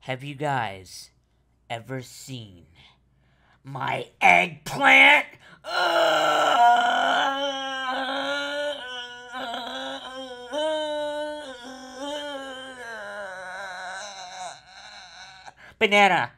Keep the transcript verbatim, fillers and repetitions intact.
Have you guys ever seen my eggplant? Banana.